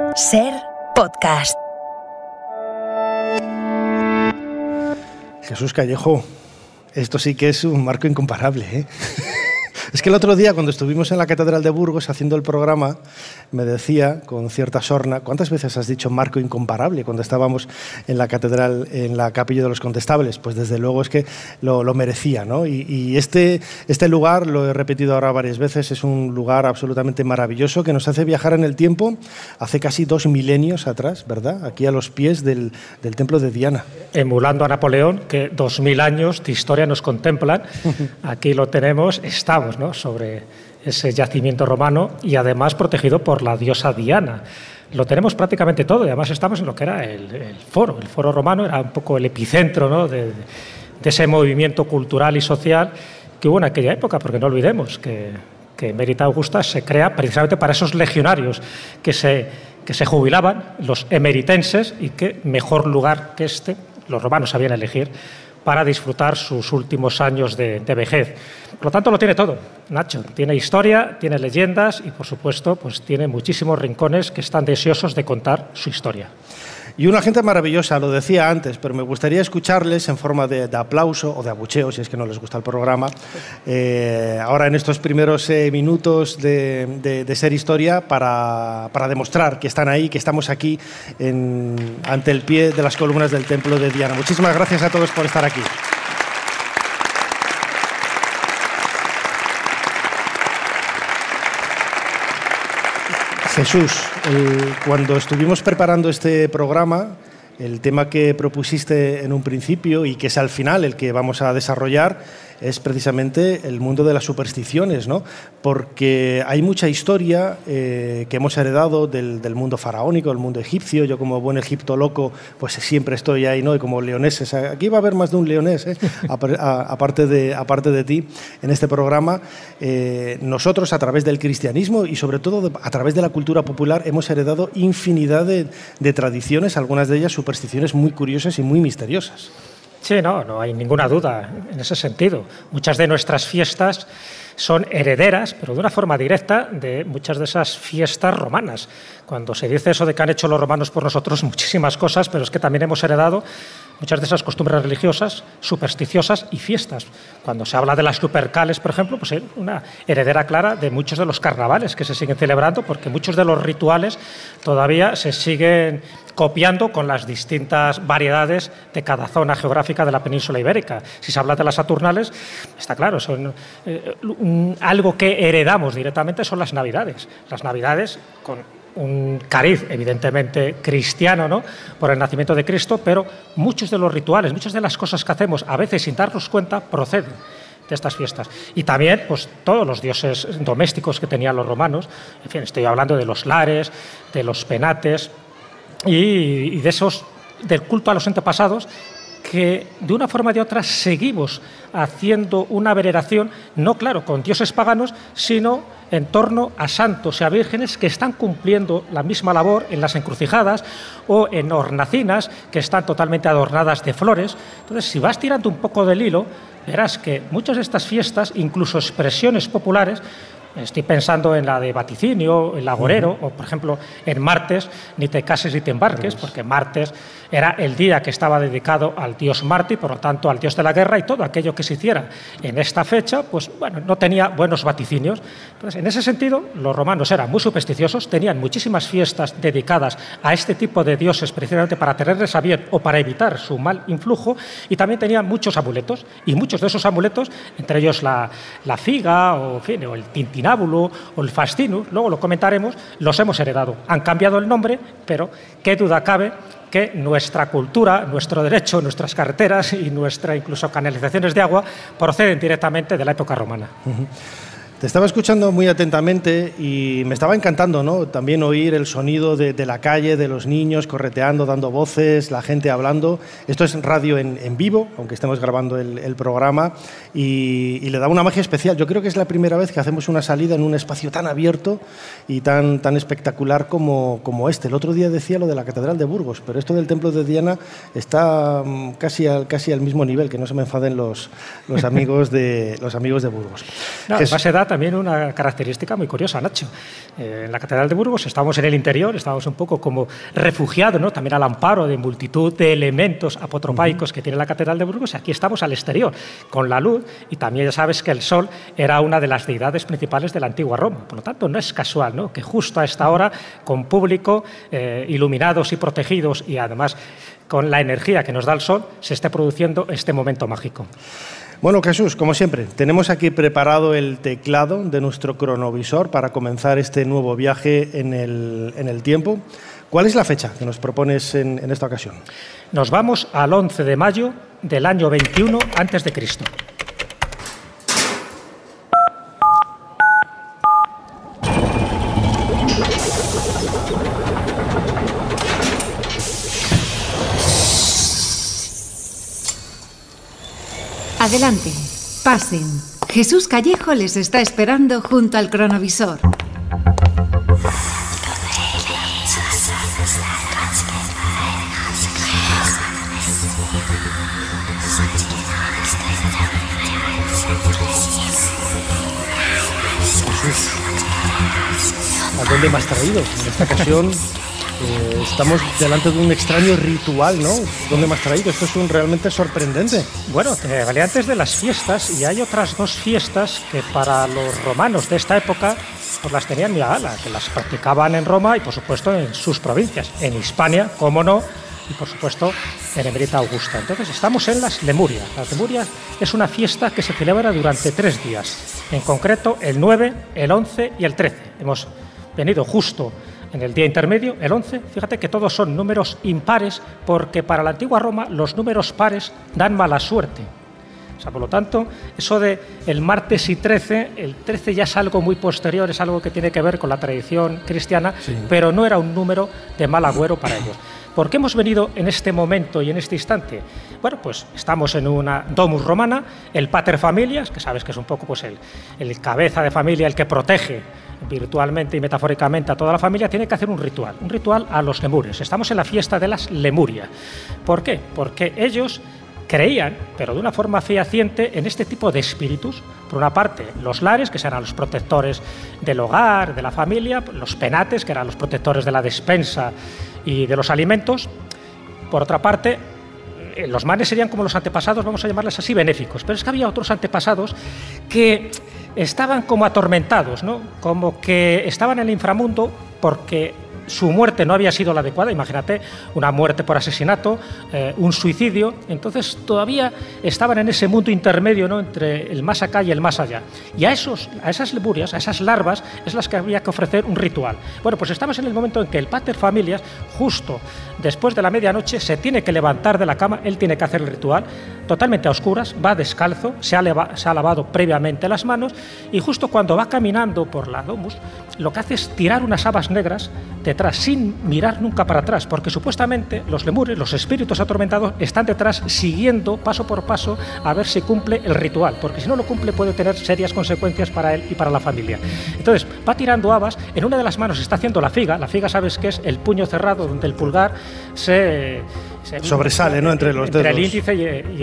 Ser podcast. Jesús Callejo, esto sí que es un marco incomparable, ¿eh? Es que el otro día, cuando estuvimos en la Catedral de Burgos haciendo el programa, me decía, con cierta sorna, ¿cuántas veces has dicho marco incomparable cuando estábamos en la Catedral, en la Capilla de los Condestables? Pues desde luego es que lo merecía, ¿no? Y este lugar, lo he repetido ahora varias veces, es un lugar absolutamente maravilloso que nos hace viajar en el tiempo hace casi 2 milenios atrás, ¿verdad? Aquí a los pies del Templo de Diana. Emulando a Napoleón, que 2000 años de historia nos contemplan, aquí lo tenemos, estamos, ¿no?, sobre ese yacimiento romano y además protegido por la diosa Diana. Lo tenemos prácticamente todo y además estamos en lo que era el foro. El foro romano era un poco el epicentro, ¿no?, de ese movimiento cultural y social que hubo en aquella época, porque no olvidemos que Emerita Augusta se crea precisamente para esos legionarios que se jubilaban, los emeritenses, y qué mejor lugar que este, los romanos sabían elegir, para disfrutar sus últimos años de vejez. Por lo tanto, lo tiene todo, Nacho. Tiene historia, tiene leyendas y, por supuesto, pues tiene muchísimos rincones que están deseosos de contar su historia. Y una gente maravillosa, lo decía antes, pero me gustaría escucharles en forma de aplauso o de abucheo, si es que no les gusta el programa, ahora en estos primeros minutos de Ser Historia para demostrar que están ahí, que estamos aquí ante el pie de las columnas del Templo de Diana. Muchísimas gracias a todos por estar aquí. Jesús, cuando estuvimos preparando este programa, el tema que propusiste en un principio y que es al final el que vamos a desarrollar es precisamente el mundo de las supersticiones, ¿no? Porque hay mucha historia que hemos heredado del mundo faraónico, del mundo egipcio. Yo, como buen egiptoloco, pues siempre estoy ahí, ¿no? Y como leoneses, aquí va a haber más de un leonés, ¿eh? aparte de ti, en este programa. Nosotros, a través del cristianismo y sobre todo a través de la cultura popular, hemos heredado infinidad de tradiciones, algunas de ellas supersticiones muy curiosas y muy misteriosas. Sí, no hay ninguna duda en ese sentido. Muchas de nuestras fiestas son herederas, pero de una forma directa, de muchas de esas fiestas romanas. Cuando se dice eso de que han hecho los romanos por nosotros muchísimas cosas, pero es que también hemos heredado muchas de esas costumbres religiosas, supersticiosas y fiestas. Cuando se habla de las Lupercales, por ejemplo, pues es una heredera clara de muchos de los carnavales que se siguen celebrando, porque muchos de los rituales todavía se siguen copiando con las distintas variedades de cada zona geográfica de la península ibérica. Si se habla de las Saturnales, está claro, son algo que heredamos directamente son las Navidades. Las Navidades con un cariz evidentemente cristiano, ¿no?, por el nacimiento de Cristo, pero muchos de los rituales, muchas de las cosas que hacemos, a veces sin darnos cuenta, proceden de estas fiestas. Y también, pues, todos los dioses domésticos que tenían los romanos, en fin, estoy hablando de los lares, de los penates y de esos, del culto a los antepasados, que de una forma o de otra seguimos haciendo una veneración, no claro con dioses paganos, sino en torno a santos y a vírgenes que están cumpliendo la misma labor en las encrucijadas o en hornacinas que están totalmente adornadas de flores. Entonces, si vas tirando un poco del hilo, verás que muchas de estas fiestas, incluso expresiones populares, estoy pensando en la de vaticinio, el agorero, o por ejemplo en martes, ni te cases ni te embarques, porque martes era el día que estaba dedicado al dios Marte y por lo tanto al dios de la guerra, y todo aquello que se hiciera en esta fecha, pues bueno, no tenía buenos vaticinios. Entonces, en ese sentido, los romanos eran muy supersticiosos, tenían muchísimas fiestas dedicadas a este tipo de dioses precisamente para tenerles a bien o para evitar su mal influjo, y también tenían muchos amuletos, y muchos de esos amuletos, entre ellos la figa, o, en fin, o el tintinábulo, o el fascinus, luego lo comentaremos, los hemos heredado. Han cambiado el nombre, pero qué duda cabe que nuestra cultura, nuestro derecho, nuestras carreteras y nuestra incluso canalizaciones de agua proceden directamente de la época romana. Te estaba escuchando muy atentamente y me estaba encantando, ¿no?, también oír el sonido de la calle, de los niños correteando, dando voces, la gente hablando. Esto es radio en vivo, aunque estemos grabando el programa, y le da una magia especial. Yo creo que es la primera vez que hacemos una salida en un espacio tan abierto y tan espectacular como este. El otro día decía lo de la Catedral de Burgos, pero esto del Templo de Diana está casi al mismo nivel, que no se me enfaden los amigos de Burgos. No, base de datos, también una característica muy curiosa, Nacho. En la Catedral de Burgos estábamos en el interior, estábamos un poco como refugiados, ¿no? También al amparo de multitud de elementos apotropaicos que tiene la Catedral de Burgos, y aquí estamos al exterior, con la luz, y también ya sabes que el sol era una de las deidades principales de la antigua Roma. Por lo tanto, no es casual, ¿no?, que justo a esta hora, con público, iluminados y protegidos, y además con la energía que nos da el sol, se esté produciendo este momento mágico. Bueno, Jesús, como siempre, tenemos aquí preparado el teclado de nuestro cronovisor para comenzar este nuevo viaje en el tiempo. ¿Cuál es la fecha que nos propones en esta ocasión? Nos vamos al 11 de mayo del año 21 a.C. Adelante, pasen. Jesús Callejo les está esperando junto al cronovisor. ¿A dónde me has traído? En esta ocasión estamos delante de un extraño ritual, ¿no? ¿Dónde me has traído? Esto es realmente sorprendente. Bueno, valía antes de las fiestas, y hay otras dos fiestas que para los romanos de esta época pues las tenían muy a gala, que las practicaban en Roma y por supuesto en sus provincias, en Hispania, cómo no, y por supuesto en Emerita Augusta. Entonces estamos en las Lemurias. Las Lemurias es una fiesta que se celebra durante 3 días, en concreto el 9, el 11 y el 13. Hemos venido justo en el día intermedio, el 11, fíjate que todos son números impares, porque para la antigua Roma los números pares dan mala suerte. O sea, por lo tanto, eso de el martes y 13, el 13 ya es algo muy posterior, es algo que tiene que ver con la tradición cristiana, sí, pero no era un número de mal agüero para ellos. ¿Por qué hemos venido en este momento y en este instante? Bueno, pues estamos en una domus romana, el pater familias, que sabes que es un poco pues el cabeza de familia, el que protege virtualmente y metafóricamente a toda la familia, tiene que hacer un ritual a los lemures. Estamos en la fiesta de las Lemurias. ¿Por qué? Porque ellos creían, pero de una forma fehaciente, en este tipo de espíritus. Por una parte, los lares, que serán los protectores del hogar, de la familia, los penates, que eran los protectores de la despensa y de los alimentos. Por otra parte, los manes serían como los antepasados, vamos a llamarles así, benéficos. Pero es que había otros antepasados que estaban como atormentados, ¿no? Como que estaban en el inframundo porque su muerte no había sido la adecuada. Imagínate una muerte por asesinato, un suicidio. Entonces todavía estaban en ese mundo intermedio, ¿no?, entre el más acá y el más allá. Y a esas lemurias, a esas larvas, es las que había que ofrecer un ritual. Bueno, pues estamos en el momento en que el pater familias, justo después de la medianoche, se tiene que levantar de la cama. Él tiene que hacer el ritual totalmente a oscuras, va descalzo, se ha lavado previamente las manos, y justo cuando va caminando por la domus, lo que hace es tirar unas habas negras detrás, sin mirar nunca para atrás, porque supuestamente los lemures, los espíritus atormentados, están detrás siguiendo paso por paso a ver si cumple el ritual, porque si no lo cumple puede tener serias consecuencias para él y para la familia. Entonces va tirando habas, en una de las manos está haciendo la figa sabes que es el puño cerrado donde el pulgar se sobresale, ¿no?, entre los dedos. Entre el índice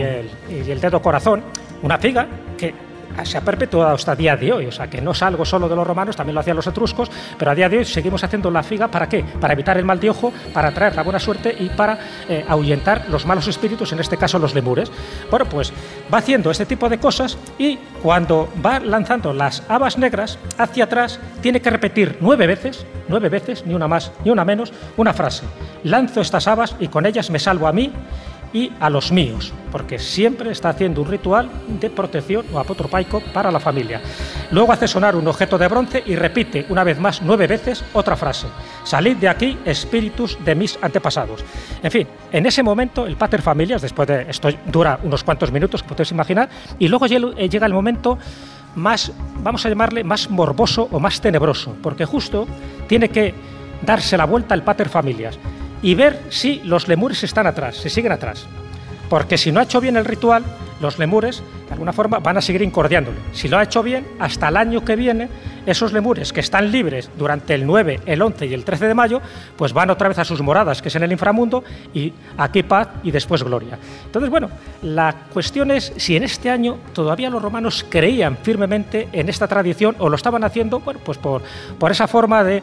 y el dedo corazón, una figa que se ha perpetuado hasta el día de hoy, o sea que no es algo solo de los romanos, también lo hacían los etruscos, pero a día de hoy seguimos haciendo la figa. ¿Para qué? Para evitar el mal de ojo, para traer la buena suerte y para ahuyentar los malos espíritus, en este caso los lemures. Bueno, pues va haciendo este tipo de cosas, y cuando va lanzando las habas negras hacia atrás, tiene que repetir 9 veces, ni una más ni una menos, una frase: lanzo estas habas y con ellas me salvo a mí y a los míos, porque siempre está haciendo un ritual de protección o apotropaico para la familia. Luego hace sonar un objeto de bronce y repite una vez más 9 veces otra frase: salid de aquí, espíritus de mis antepasados. En fin, en ese momento el pater familias, después de esto dura unos cuantos minutos, que podéis imaginar, y luego llega el momento más, vamos a llamarle, más morboso o más tenebroso, porque justo tiene que darse la vuelta el pater familias y ver si los lemures están atrás, si siguen atrás. Porque si no ha hecho bien el ritual, los lemures, de alguna forma, van a seguir incordiándole. Si lo ha hecho bien, hasta el año que viene, esos lemures que están libres durante el 9, el 11 y el 13 de mayo, pues van otra vez a sus moradas, que es en el inframundo, y aquí paz y después gloria. Entonces, bueno, la cuestión es si en este año todavía los romanos creían firmemente en esta tradición o lo estaban haciendo, bueno, pues por esa forma de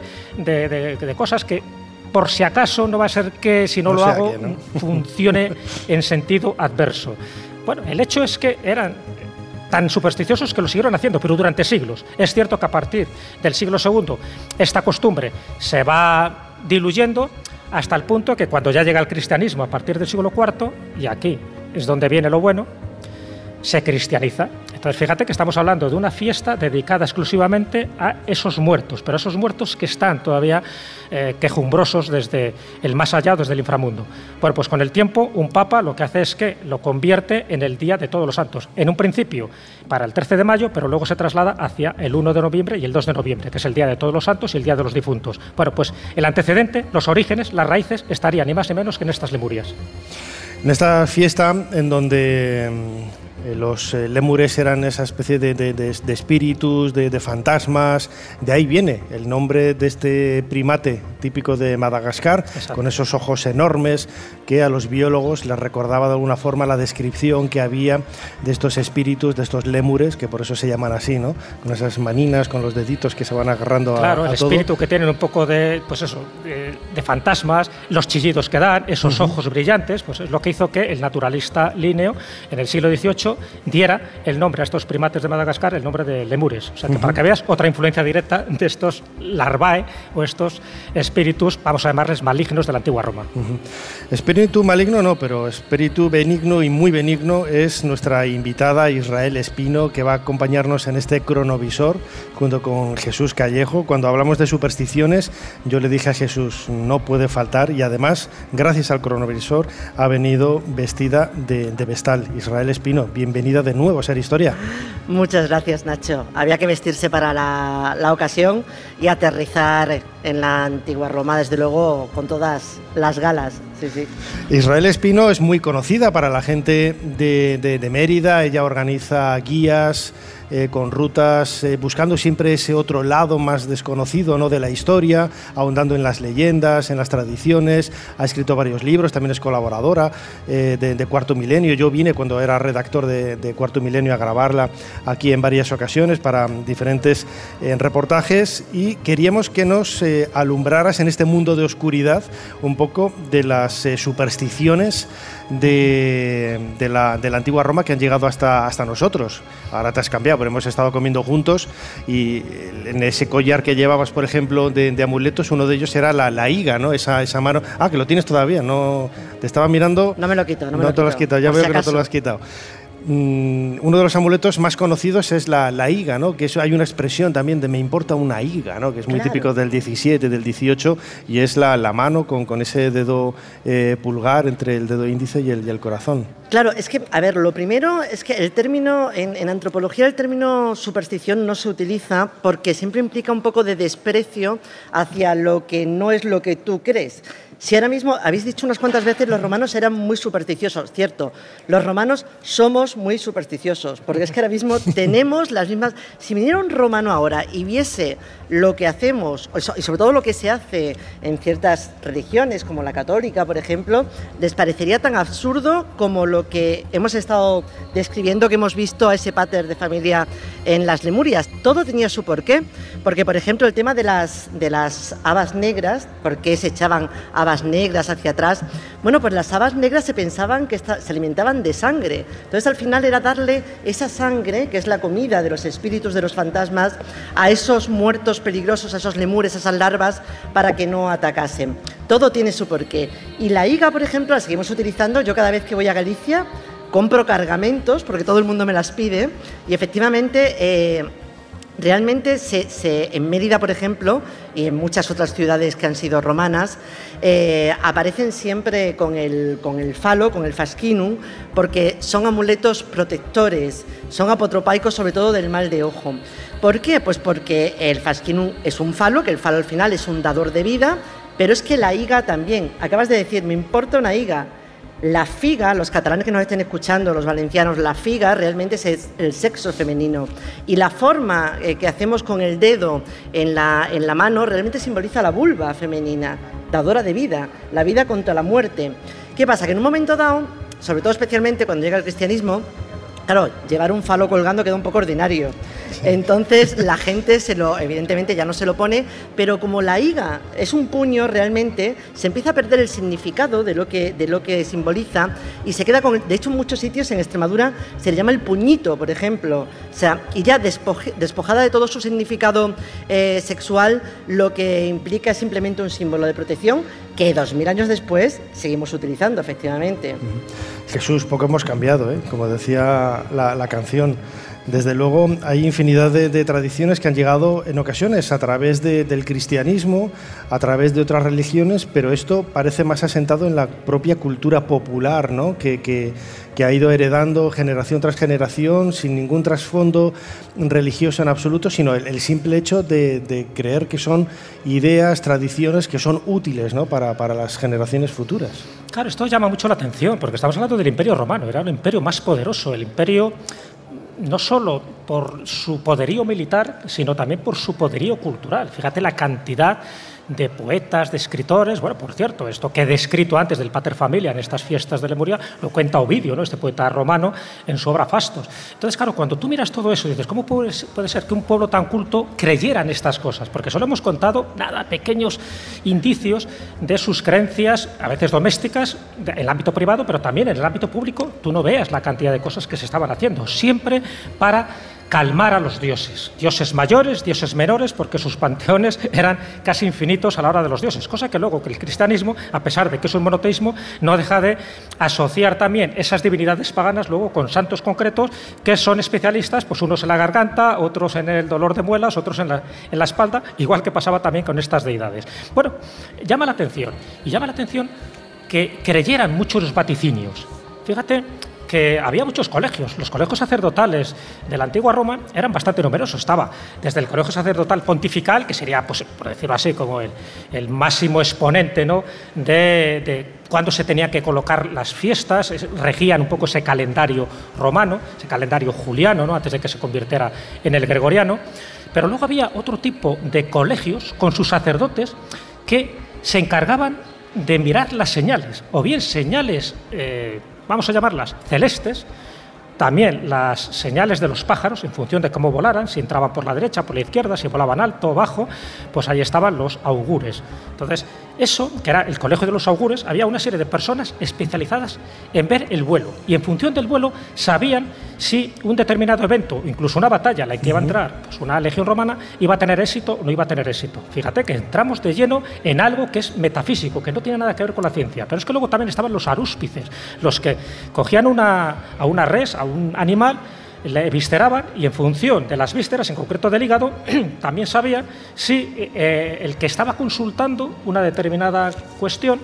cosas que, por si acaso, no va a ser que si no lo hago funcione en sentido adverso. Bueno, el hecho es que eran tan supersticiosos que lo siguieron haciendo, pero durante siglos. Es cierto que a partir del siglo II esta costumbre se va diluyendo hasta el punto que cuando ya llega el cristianismo a partir del siglo IV, y aquí es donde viene lo bueno, se cristianiza. Entonces, fíjate que estamos hablando de una fiesta dedicada exclusivamente a esos muertos, pero esos muertos que están todavía quejumbrosos desde el más allá, desde el inframundo. Bueno, pues con el tiempo, un papa lo que hace es que lo convierte en el Día de Todos los Santos. En un principio para el 13 de mayo, pero luego se traslada hacia el 1 de noviembre y el 2 de noviembre, que es el Día de Todos los Santos y el Día de los Difuntos. Bueno, pues el antecedente, los orígenes, las raíces, estarían ni más ni menos que en estas Lemurias. En esta fiesta en donde los lémures eran esa especie de espíritus, de fantasmas, de ahí viene el nombre de este primate típico de Madagascar. Exacto. Con esos ojos enormes que a los biólogos les recordaba de alguna forma la descripción que había de estos espíritus, de estos lémures, que por eso se llaman así, ¿no? Con esas maninas, con los deditos que se van agarrando a todo. Claro, el espíritu que tienen un poco de, pues eso, de fantasmas, los chillidos que dan, esos ojos brillantes, pues es lo que hizo que el naturalista Linneo en el siglo XVIII diera el nombre a estos primates de Madagascar, el nombre de lemures. O sea, que para que veas otra influencia directa de estos larvae o estos espíritus, vamos a llamarles malignos de la antigua Roma. Espíritu maligno no, pero espíritu benigno y muy benigno es nuestra invitada Israel Espino, que va a acompañarnos en este cronovisor junto con Jesús Callejo. Cuando hablamos de supersticiones, yo le dije a Jesús, no puede faltar, y además, gracias al cronovisor, ha venido vestida de vestal. Israel Espino, bienvenida de nuevo a Ser Historia. Muchas gracias, Nacho. Había que vestirse para la ocasión y aterrizar en la antigua Roma, desde luego, con todas las galas. Sí, sí. Israel Espino es muy conocida para la gente de Mérida. Ella organiza guías con rutas, buscando siempre ese otro lado más desconocido, ¿no?, de la historia, ahondando en las leyendas, en las tradiciones. Ha escrito varios libros, también es colaboradora de Cuarto Milenio. Yo vine cuando era redactor de Cuarto Milenio a grabarla aquí en varias ocasiones para diferentes reportajes, y queríamos que nos alumbraras en este mundo de oscuridad un poco de las supersticiones de la antigua Roma que han llegado hasta nosotros. Ahora te has cambiado, pero hemos estado comiendo juntos, y en ese collar que llevabas, por ejemplo, de amuletos, uno de ellos era la higa, ¿no? Esa mano. Ah, que lo tienes todavía, no te estaba mirando. No me lo quito, no te lo has quitado, ya veo que no te lo has quitado. Uno de los amuletos más conocidos es la higa, ¿no? Que eso, hay una expresión también de me importa una higa, ¿no? Que es muy típico del 17, del 18, y es la mano con ese dedo pulgar entre el dedo índice y el corazón. Claro, es que, a ver, lo primero es que el término, en antropología, el término superstición no se utiliza porque siempre implica un poco de desprecio hacia lo que no es lo que tú crees. Si ahora mismo, habéis dicho unas cuantas veces, los romanos eran muy supersticiosos, cierto, los romanos somos muy supersticiosos, porque es que ahora mismo tenemos las mismas. Si viniera un romano ahora y viese lo que hacemos, y sobre todo lo que se hace en ciertas religiones, como la católica, por ejemplo, les parecería tan absurdo como lo que hemos estado describiendo, que hemos visto a ese pater de familia en las Lemurias. Todo tenía su porqué, porque, por ejemplo, el tema de las habas negras, ¿por qué se echaban habas negras hacia atrás? Bueno, pues las habas negras se pensaban que se alimentaban de sangre. Entonces, al final era darle esa sangre, que es la comida de los espíritus, de los fantasmas, a esos muertos peligrosos, a esos lemures, a esas larvas, para que no atacasen. Todo tiene su porqué. Y la higa, por ejemplo, la seguimos utilizando. Yo cada vez que voy a Galicia compro cargamentos, porque todo el mundo me las pide, y efectivamente realmente en Mérida, por ejemplo, y en muchas otras ciudades que han sido romanas, aparecen siempre con el falo, con el fascinum, porque son amuletos protectores, son apotropaicos sobre todo del mal de ojo. ¿Por qué? Pues porque el fascinum es un falo, que el falo al final es un dador de vida, pero es que la higa también. Acabas de decir, me importa una higa. La figa, los catalanes que nos estén escuchando, los valencianos, la figa realmente es el sexo femenino. Y la forma que hacemos con el dedo en la mano realmente simboliza la vulva femenina, dadora de vida, la vida contra la muerte. ¿Qué pasa? Que en un momento dado, sobre todo especialmente cuando llega el cristianismo, claro, llevar un falo colgando queda un poco ordinario. Entonces la gente evidentemente ya no se lo pone, pero como la higa es un puño realmente, se empieza a perder el significado de lo que simboliza y se queda con... De hecho, en muchos sitios en Extremadura se le llama el puñito, por ejemplo. O sea, y ya despojada de todo su significado sexual, lo que implica es simplemente un símbolo de protección que 2000 años después seguimos utilizando, efectivamente. Jesús, poco hemos cambiado, como decía la canción. Desde luego hay infinidad de tradiciones que han llegado en ocasiones a través del cristianismo, a través de otras religiones, pero esto parece más asentado en la propia cultura popular, ¿no? que ha ido heredando generación tras generación sin ningún trasfondo religioso en absoluto, sino el simple hecho de creer que son ideas, tradiciones que son útiles, ¿no? para las generaciones futuras. Claro, esto llama mucho la atención porque estamos hablando del Imperio Romano, era un imperio más poderoso, el imperio no solo por su poderío militar, sino también por su poderío cultural. Fíjate la cantidad de poetas, de escritores. Bueno, por cierto, esto que he descrito antes del Pater Familia en estas fiestas de Lemuria, lo cuenta Ovidio, ¿no? Este poeta romano, en su obra Fastos. Entonces, claro, cuando tú miras todo eso, dices, ¿cómo puede ser que un pueblo tan culto creyera en estas cosas? Porque solo hemos contado, pequeños indicios de sus creencias, a veces domésticas, en el ámbito privado, pero también en el ámbito público. Tú no veas la cantidad de cosas que se estaban haciendo, siempre para calmar a los dioses mayores, dioses menores, porque sus panteones eran casi infinitos a la hora de los dioses, cosa que luego que el cristianismo, a pesar de que es un monoteísmo, no deja de asociar también esas divinidades paganas luego con santos concretos que son especialistas, pues unos en la garganta, otros en el dolor de muelas, otros en la espalda, igual que pasaba también con estas deidades. Bueno, llama la atención que creyeran mucho los vaticinios. Fíjate que había muchos colegios. Los colegios sacerdotales de la antigua Roma eran bastante numerosos. Estaba desde el colegio sacerdotal pontifical, que sería, pues, por decirlo así, como el máximo exponente, ¿no?, de cuándo se tenían que colocar las fiestas, regían un poco ese calendario romano, ese calendario juliano, ¿no?, antes de que se convirtiera en el gregoriano. Pero luego había otro tipo de colegios con sus sacerdotes que se encargaban de mirar las señales, o bien señales vamos a llamarlas celestes, también las señales de los pájaros en función de cómo volaran, si entraban por la derecha, por la izquierda, si volaban alto o bajo, pues ahí estaban los augures. Entonces, eso, que era el colegio de los augures, había una serie de personas especializadas en ver el vuelo y en función del vuelo sabían si un determinado evento, incluso una batalla en la que iba a entrar pues una legión romana, iba a tener éxito o no iba a tener éxito. Fíjate que entramos de lleno en algo que es metafísico, que no tiene nada que ver con la ciencia, pero es que luego también estaban los arúspices, los que cogían a una res, a un animal, le visceraban y en función de las vísceras, en concreto del hígado, también sabían si el que estaba consultando una determinada cuestión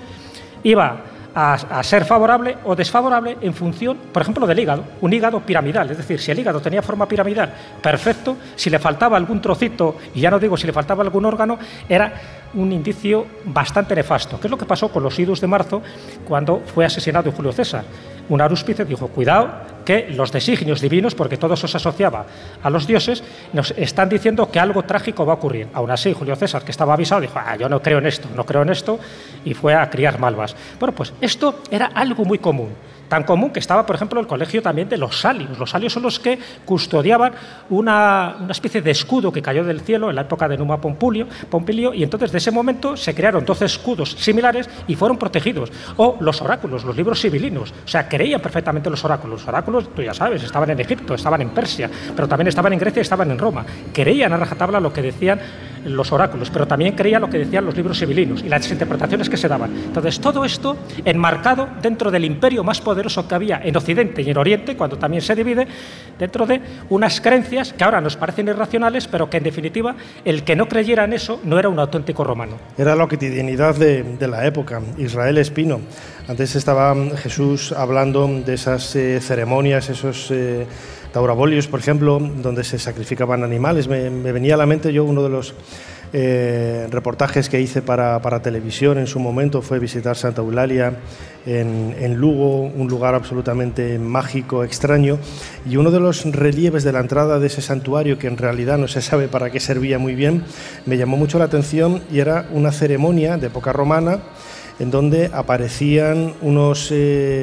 iba a ser favorable o desfavorable en función, por ejemplo, del hígado, un hígado piramidal, es decir, si el hígado tenía forma piramidal, perfecto, si le faltaba algún trocito, y ya no digo si le faltaba algún órgano, era un indicio bastante nefasto, que es lo que pasó con los idus de marzo cuando fue asesinado Julio César. Un arúspice dijo, cuidado, que los designios divinos, porque todo eso se asociaba a los dioses, nos están diciendo que algo trágico va a ocurrir. Aún así, Julio César, que estaba avisado, dijo, yo no creo en esto, y fue a criar malvas. Bueno, pues esto era algo muy común. Tan común que estaba, por ejemplo, el colegio también de los salios. Los salios son los que custodiaban una especie de escudo que cayó del cielo en la época de Numa Pompilio, y entonces de ese momento se crearon 12 escudos similares y fueron protegidos. O los oráculos, los libros sibilinos. O sea, creían perfectamente los oráculos. Los oráculos, tú ya sabes, estaban en Egipto, estaban en Persia, pero también estaban en Grecia y estaban en Roma. Creían a rajatabla lo que decían los oráculos, pero también creían lo que decían los libros sibilinos y las interpretaciones que se daban. Entonces, todo esto enmarcado dentro del imperio más poderoso que había en Occidente y en Oriente, cuando también se divide, dentro de unas creencias que ahora nos parecen irracionales, pero que en definitiva el que no creyera en eso no era un auténtico romano. Era la cotidianidad de la época. Israel Espino, antes estaba Jesús hablando de esas ceremonias, esos Taurabolius, por ejemplo, donde se sacrificaban animales. Me venía a la mente uno de los reportajes que hice para televisión en su momento fue visitar Santa Eulalia en Lugo, un lugar absolutamente mágico, extraño, y uno de los relieves de la entrada de ese santuario, que en realidad no se sabe para qué servía muy bien, me llamó mucho la atención, y era una ceremonia de época romana en donde aparecían unos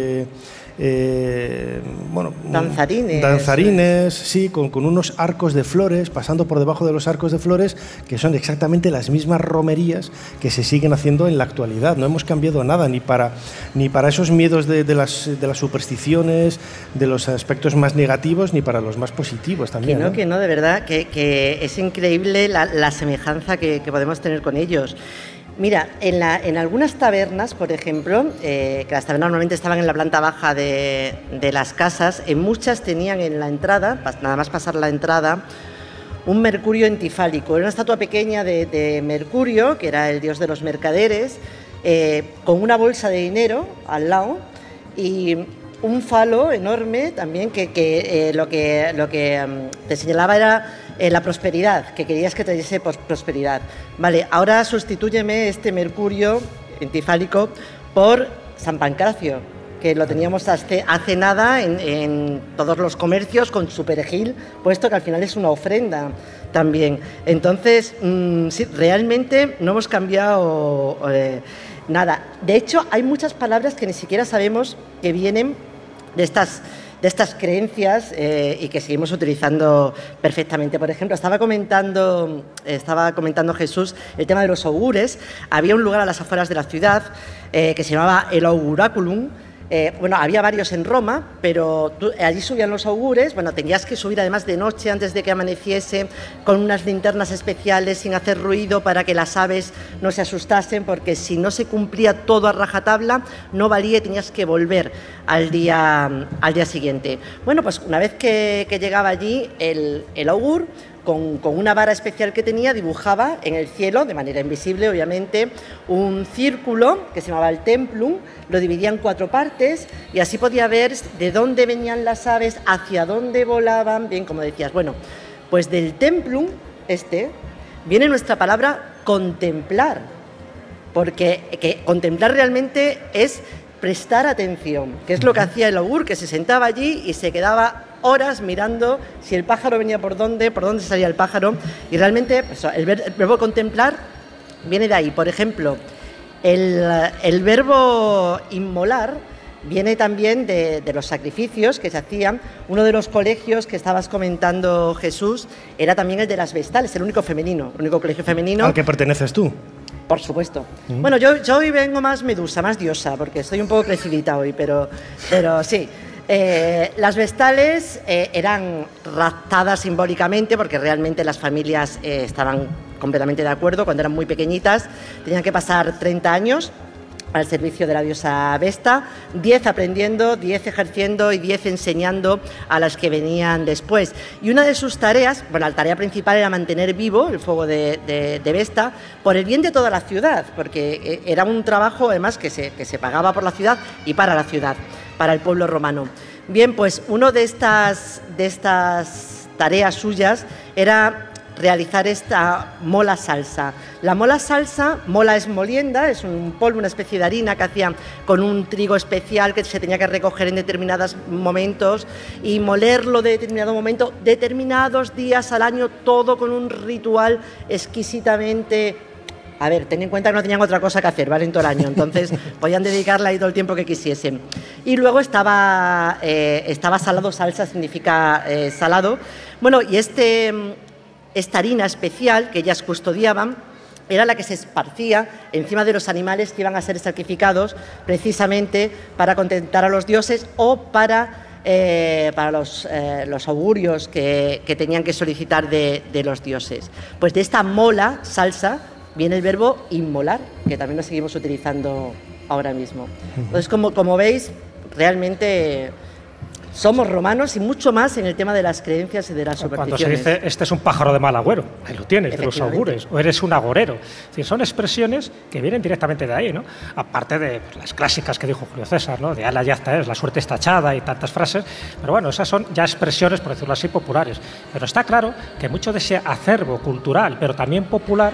danzarines, sí, con unos arcos de flores, pasando por debajo de los arcos de flores, que son exactamente las mismas romerías que se siguen haciendo en la actualidad. No hemos cambiado nada, ni para esos miedos de las supersticiones, de los aspectos más negativos, ni para los más positivos también. Que no, de verdad, que es increíble la semejanza que podemos tener con ellos. Mira, en algunas tabernas, por ejemplo, que las tabernas normalmente estaban en la planta baja de las casas, en muchas tenían en la entrada, nada más pasar la entrada, un Mercurio entifálico. Era una estatua pequeña de Mercurio, que era el dios de los mercaderes, con una bolsa de dinero al lado y un falo enorme también, que lo que te señalaba era la prosperidad, que querías que te diese prosperidad. Vale, ahora sustitúyeme este Mercurio entifálico por San Pancracio, que lo teníamos hace nada en todos los comercios con su perejil, puesto que al final es una ofrenda también. Entonces, sí, realmente no hemos cambiado nada. De hecho, hay muchas palabras que ni siquiera sabemos que vienen de estas creencias y que seguimos utilizando perfectamente. Por ejemplo, estaba comentando Jesús el tema de los augures. Había un lugar a las afueras de la ciudad que se llamaba el Auguraculum. Había varios en Roma, pero allí subían los augures. Tenías que subir además de noche antes de que amaneciese, con unas linternas especiales sin hacer ruido para que las aves no se asustasen, porque si no se cumplía todo a rajatabla no valía y tenías que volver al día siguiente. Pues una vez que llegaba allí el augur, con una vara especial que tenía, dibujaba en el cielo, de manera invisible obviamente, un círculo que se llamaba el templum, lo dividía en 4 partes y así podía ver de dónde venían las aves, hacia dónde volaban. Bien, como decías, pues del templum viene nuestra palabra contemplar, porque contemplar realmente es prestar atención, que es lo que hacía el augur, que se sentaba allí y se quedaba horas mirando si el pájaro venía por dónde salía el pájaro, y realmente el verbo contemplar viene de ahí. Por ejemplo, el verbo inmolar viene también de los sacrificios que se hacían. Uno de los colegios que estabas comentando, Jesús, era también el de las Vestales, el único colegio femenino. ¿Al que perteneces tú? Por supuesto. Yo hoy vengo más medusa, más diosa, porque estoy un poco crecidita hoy, pero sí. Las Vestales eran raptadas simbólicamente, porque realmente las familias estaban completamente de acuerdo. Cuando eran muy pequeñitas tenían que pasar 30 años al servicio de la diosa Vesta, 10 aprendiendo, 10 ejerciendo y 10 enseñando a las que venían después. Y una de sus tareas, la tarea principal era mantener vivo el fuego de Vesta por el bien de toda la ciudad, porque era un trabajo además que se pagaba por la ciudad y para la ciudad, para el pueblo romano. Bien, pues una de estas tareas suyas era realizar esta mola salsa. La mola salsa, mola es molienda, es un polvo, una especie de harina que hacían con un trigo especial que se tenía que recoger en determinados momentos y molerlo de determinado momento, determinados días al año, todo con un ritual exquisitamente. A ver, ten en cuenta que no tenían otra cosa que hacer, ¿vale? En todo el año, entonces podían dedicarle ahí todo el tiempo que quisiesen. Y luego estaba salado, salsa significa salado. Y esta harina especial que ellas custodiaban era la que se esparcía encima de los animales que iban a ser sacrificados precisamente para contentar a los dioses o para los augurios que tenían que solicitar de los dioses. Pues de esta mola, salsa, viene el verbo inmolar, que también lo seguimos utilizando ahora mismo. Entonces, como veis, realmente somos romanos y mucho más en el tema de las creencias y de las supersticiones. Cuando se dice, este es un pájaro de mal agüero, ahí lo tienes, de los augures, o eres un agorero. Es decir, son expresiones que vienen directamente de ahí, ¿no? Aparte de las clásicas que dijo Julio César, ¿no? De ala ya está, la suerte está echada y tantas frases, pero bueno, esas son ya expresiones, por decirlo así, populares. Pero está claro que mucho de ese acervo cultural, pero también popular,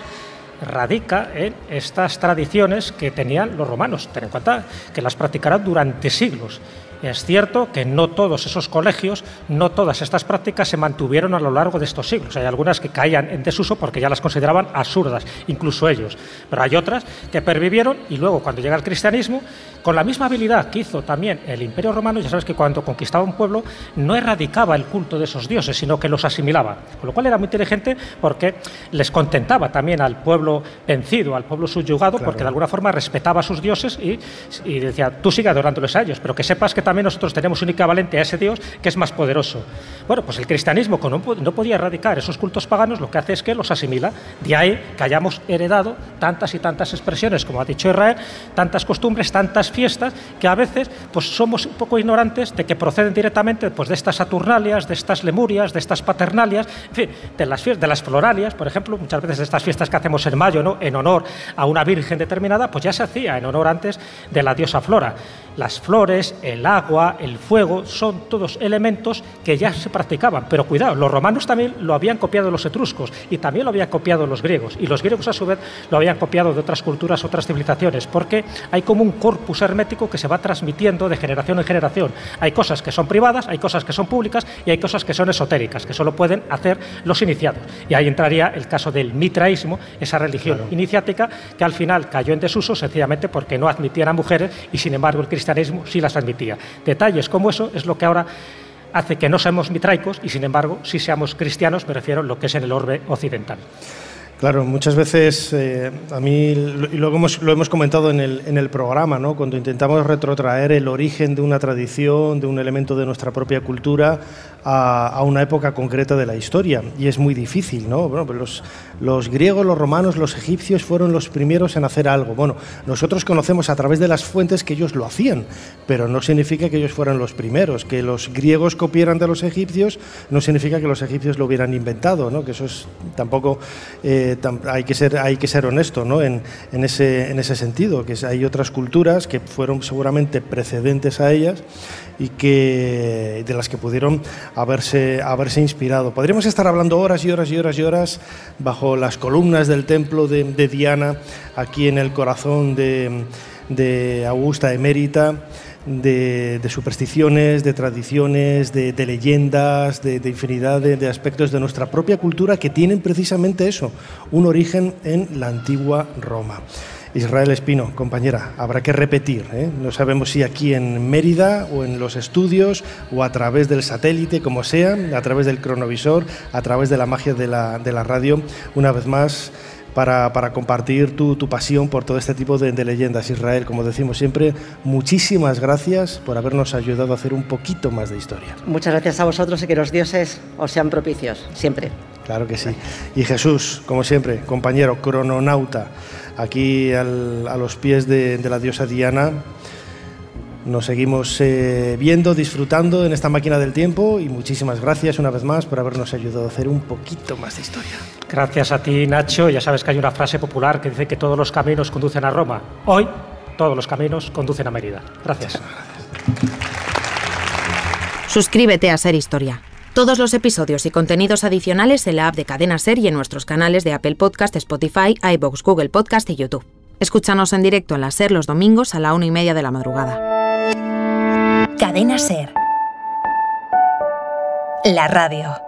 radica en estas tradiciones que tenían los romanos. Ten en cuenta que las practicaron durante siglos. Es cierto que no todos esos colegios, no todas estas prácticas se mantuvieron a lo largo de estos siglos. Hay algunas que caían en desuso porque ya las consideraban absurdas, incluso ellos. Pero hay otras que pervivieron y luego, cuando llega el cristianismo, con la misma habilidad que hizo también el Imperio Romano, ya sabes que cuando conquistaba un pueblo no erradicaba el culto de esos dioses, sino que los asimilaba. Con lo cual era muy inteligente porque les contentaba también al pueblo vencido, al pueblo subyugado, claro, porque de alguna forma respetaba a sus dioses y decía, tú sigue adorándoles a ellos, pero que sepas que también nosotros tenemos un equivalente a ese Dios que es más poderoso. Bueno, pues el cristianismo, como no podía erradicar esos cultos paganos, lo que hace es que los asimila. De ahí que hayamos heredado tantas y tantas expresiones, como ha dicho Israel, tantas costumbres, tantas fiestas, que a veces pues somos un poco ignorantes de que proceden directamente pues, de estas Saturnalias, de estas Lemurias, de estas Paternalias, en fin, de las Floralias, por ejemplo, muchas veces de estas fiestas que hacemos en mayo, ¿no? En honor a una virgen determinada, pues ya se hacía en honor antes de la diosa Flora. Las flores, el agua, el fuego, son todos elementos que ya se practicaban. Pero cuidado, los romanos también lo habían copiado de los etruscos y también lo habían copiado los griegos. Y los griegos, a su vez, lo habían copiado de otras culturas, otras civilizaciones, porque hay como un corpus hermético que se va transmitiendo de generación en generación. Hay cosas que son privadas, hay cosas que son públicas y hay cosas que son esotéricas, que solo pueden hacer los iniciados. Y ahí entraría el caso del mitraísmo, esa religión iniciática que al final cayó en desuso sencillamente porque no admitían a mujeres y, sin embargo, el cristianismo sí las admitía. Detalles como eso es lo que ahora hace que no seamos mitraicos y, sin embargo, sí seamos cristianos, me refiero a lo que es en el orbe occidental. Claro, muchas veces a mí, y lo hemos comentado en el programa, ¿no? Cuando intentamos retrotraer el origen de una tradición, de un elemento de nuestra propia cultura a una época concreta de la historia, y es muy difícil, ¿no? Bueno, pues los griegos, los romanos, los egipcios fueron los primeros en hacer algo. Bueno, nosotros conocemos a través de las fuentes que ellos lo hacían, pero no significa que ellos fueran los primeros. Que los griegos copiaran de los egipcios no significa que los egipcios lo hubieran inventado, ¿no? Que eso es tampoco... hay que ser honesto, ¿no? en ese sentido, que hay otras culturas que fueron seguramente precedentes a ellas y de las que pudieron haberse inspirado. Podríamos estar hablando horas y horas y horas y horas bajo las columnas del templo de Diana, aquí en el corazón de Augusta Emérita, de supersticiones, de tradiciones, de leyendas, de infinidad de aspectos de nuestra propia cultura que tienen precisamente eso, un origen en la antigua Roma. Israel Espino, compañera, habrá que repetir, ¿eh? No sabemos si aquí en Mérida o en los estudios o a través del satélite, como sea, a través del cronovisor, a través de la magia de la radio, una vez más, para compartir tu pasión por todo este tipo de leyendas. Israel, como decimos siempre, muchísimas gracias por habernos ayudado a hacer un poquito más de historia. Muchas gracias a vosotros y que los dioses os sean propicios, siempre. Claro que sí. Y Jesús, como siempre, compañero, crononauta, aquí a los pies de la diosa Diana. Nos seguimos viendo, disfrutando en esta máquina del tiempo y muchísimas gracias una vez más por habernos ayudado a hacer un poquito más de historia. Gracias a ti, Nacho. Ya sabes que hay una frase popular que dice que todos los caminos conducen a Roma. Hoy, todos los caminos conducen a Mérida. Gracias. Suscríbete a Ser Historia. Todos los episodios y contenidos adicionales en la app de Cadena Ser y en nuestros canales de Apple Podcast, Spotify, iVoox, Google Podcast y YouTube. Escúchanos en directo en la Ser los domingos a la 1:30 de la madrugada. Cadena Ser. La radio.